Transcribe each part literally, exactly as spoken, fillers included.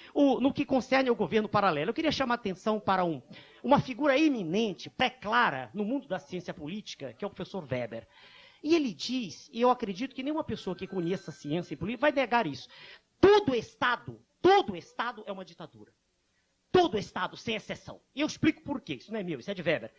o, no que concerne ao governo paralelo, eu queria chamar a atenção para um, uma figura eminente, pré-clara no mundo da ciência política, que é o professor Weber. E ele diz, e eu acredito que nenhuma pessoa que conheça ciência e política vai negar isso, todo Estado, todo Estado é uma ditadura. Todo Estado, sem exceção. E eu explico por quê, isso não é meu, isso é de Weber.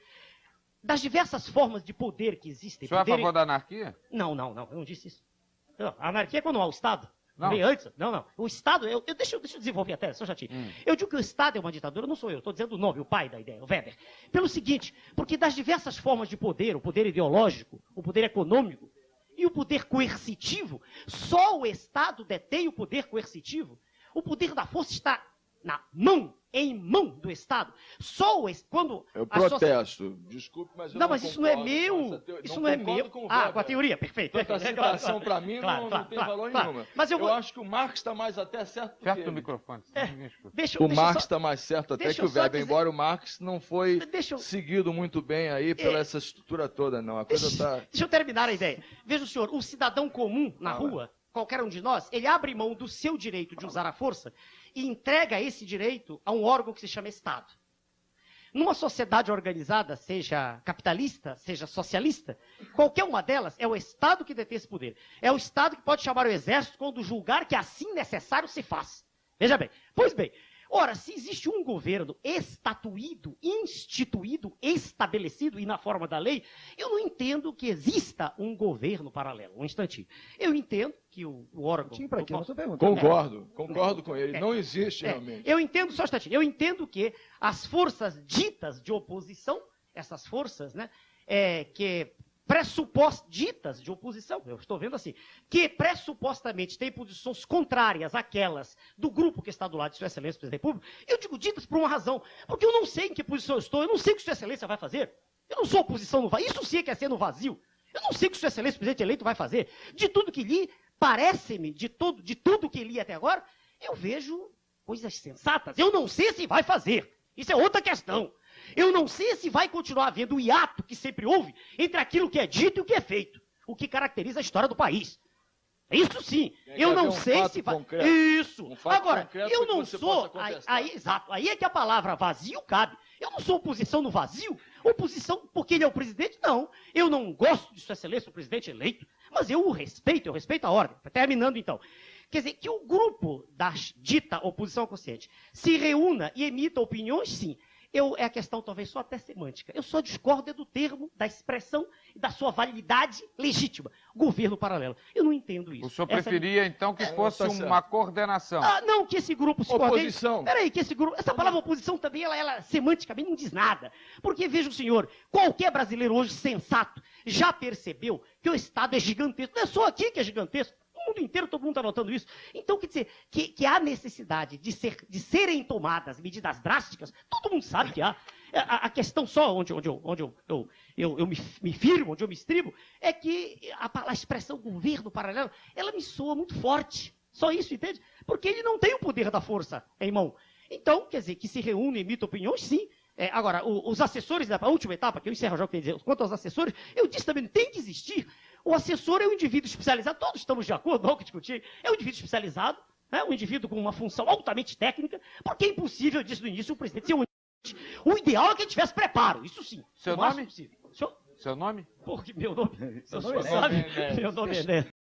Das diversas formas de poder que existem... O senhor poder... é a favor da anarquia? Não, não, não, eu não disse isso. Não, a anarquia é quando não há o Estado. Não. Bem antes. Não, não. O Estado, eu, eu, deixa, eu, deixa eu desenvolver a tese, só já tinha. Hum. Eu digo que o Estado é uma ditadura, não sou eu, estou dizendo o nome, o pai da ideia, o Weber. Pelo seguinte, porque das diversas formas de poder, o poder ideológico, o poder econômico e o poder coercitivo, só o Estado detém o poder coercitivo. O poder da força está na mão, em mão do Estado. Só o quando Eu a protesto. Desculpe, mas eu não, não mas isso não é concordo meu. com essa teo- Isso não não é concordo meu. com o Ah, Weber. com a teoria, perfeito. Tanta perfeito. citação para mim Claro, não, claro, não tem claro, valor claro. nenhum. Mas eu eu vou- acho que o Marx está mais até certo do Perto que do ele. microfone. É, ninguém escuta. deixa, O deixa eu Marx só- está mais certo até deixa que eu o só Weber, dizer- embora o Marx não foi Deixa eu- seguido muito bem aí pela É. essa estrutura toda, não. A coisa Deixa, está... deixa eu terminar a ideia. Veja o senhor, o cidadão comum na Fala. rua, qualquer um de nós, ele abre mão do seu direito de usar a força e entrega esse direito a um órgão que se chama Estado. Numa sociedade organizada, seja capitalista, seja socialista, qualquer uma delas é o Estado que detém esse poder. É o Estado que pode chamar o exército quando julgar que assim necessário se faz. Veja bem. Pois bem, ora, se existe um governo estatuído, instituído, estabelecido e na forma da lei, eu não entendo que exista um governo paralelo. Um instantinho. Eu entendo que o, o órgão... Tinha pra quê? eu Eu tô posso- perguntando. Concordo, concordo com ele. É. Não existe É, realmente. eu entendo, só um instantinho, eu entendo que as forças ditas de oposição, essas forças, né, é, que pressupostas ditas de oposição, eu estou vendo assim, que pressupostamente têm posições contrárias àquelas do grupo que está do lado de Sua Excelência, o Presidente da República, eu digo ditas por uma razão, porque eu não sei em que posição eu estou, eu não sei o que Sua Excelência vai fazer, eu não sou oposição no vazio, isso sim é que é ser no vazio, eu não sei o que Sua Excelência, o Presidente eleito, vai fazer, de tudo que li, parece-me, de, todo, de tudo que li até agora, eu vejo coisas sensatas, eu não sei se vai fazer, isso é outra questão. Eu não sei se vai continuar havendo o hiato que sempre houve entre aquilo que é dito e o que é feito, o que caracteriza a história do país. Isso sim. Tem que Eu haver não um sei fato se vai... concreto. Isso. Um fato Agora, concreto eu que não você sou... possa Aí, contestar. aí, exato. Aí é que a palavra vazio cabe. Eu não sou oposição no vazio. Oposição porque ele é o presidente? Não. Eu não gosto de Sua Excelência, o presidente eleito. Mas eu o respeito, eu respeito a ordem. Terminando então. Quer dizer, que o grupo da dita oposição consciente se reúna e emita opiniões, sim. Eu, é a questão talvez só até semântica. Eu só discordo é do termo, da expressão e da sua validade legítima. Governo paralelo. Eu não entendo isso. O senhor Essa- preferia, então, que fosse tá certo. uma coordenação? Ah, não, que esse grupo se coordene. Oposição. Peraí, que esse grupo... Essa palavra oposição também, ela, ela semanticamente não diz nada. Porque, veja o senhor, qualquer brasileiro hoje sensato já percebeu que o Estado é gigantesco. Não é só aqui que é gigantesco. No mundo inteiro todo mundo está notando isso. Então, quer dizer, que, que há necessidade de, ser, de serem tomadas medidas drásticas, todo mundo sabe que há. A, a questão só onde, onde, eu, onde eu, eu, eu, eu me, me firmo, onde eu me estribo, é que a, a expressão governo paralelo, ela me soa muito forte. Só isso, entende? Porque ele não tem o poder da força em mão. Então, quer dizer, que se reúne e emite opiniões, sim. É, agora, o, os assessores da a última etapa, que eu encerro já o que eu ia dizer, quanto aos assessores, eu disse também, tem que existir. O assessor é um indivíduo especializado, todos estamos de acordo, não há o que discutir, é um indivíduo especializado, né, um indivíduo com uma função altamente técnica, porque é impossível, eu disse no início, o presidente ser um... O ideal é que ele tivesse preparo, isso sim. Seu o máximo nome? possível. Senhor? Seu nome? Porque meu nome, Seu você nome é sabe, Enéas. meu nome é Enéas.